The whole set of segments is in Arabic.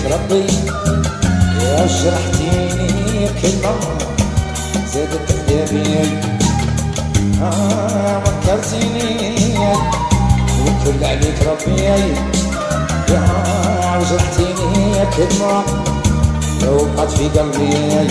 ربي يا جرحتيني كلمة زادت عذابي وكرتيني وكل عليك ربي يا جرحتيني كلمة لو بقات في قلبي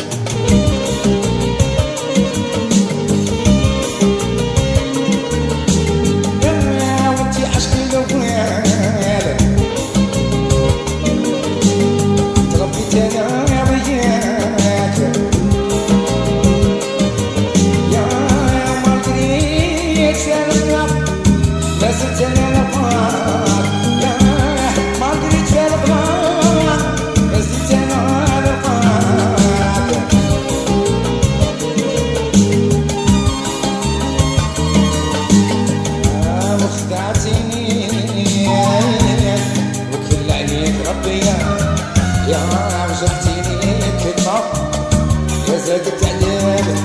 زادت عذابي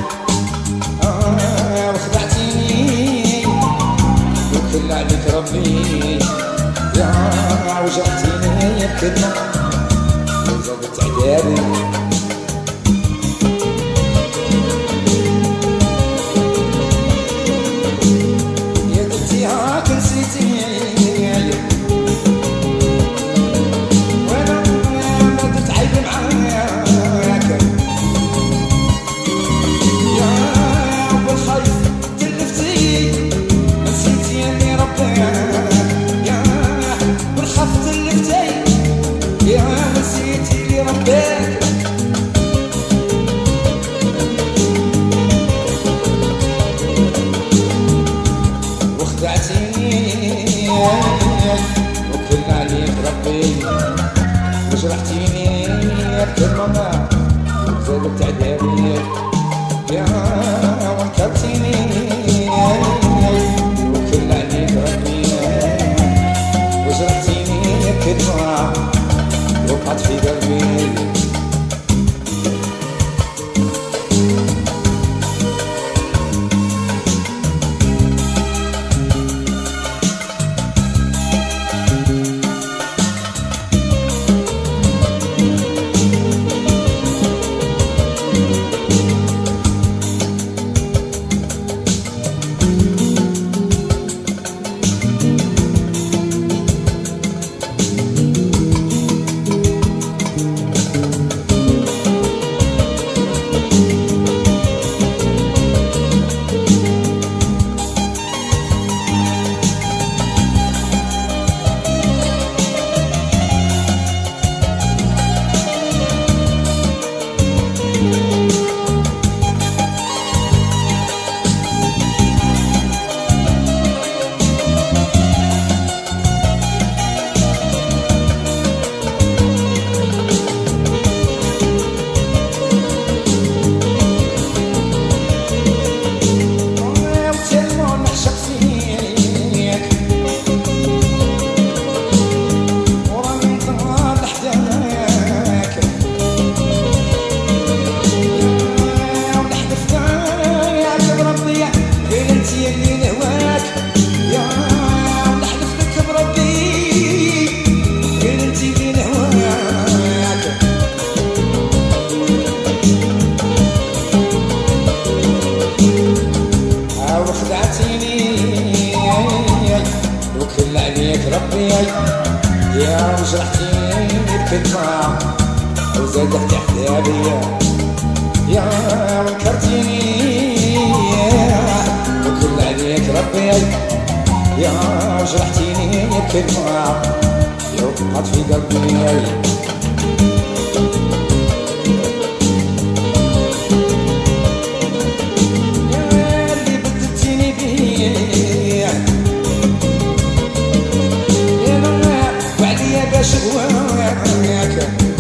وخدعتيني وكل عليك ربي يا وجعتيني بكلمة زادت عذابي يا درتي هاك نسيتيني وانا ما درت عيب معاك وخدعتيني وكل عليك ربي وجرحتيني بكلمة زادت عذابي يا وانكرتيني وكل عليك ربي وجرحتيني بكلمة وقعت في قلبي وكل عليك ربي يا وجرحتيني بكلمة وزادت عذابي يا وانكرتيني وكل عليك ربي يا وجرحتيني بكلمة وقعت في قلبي شغواك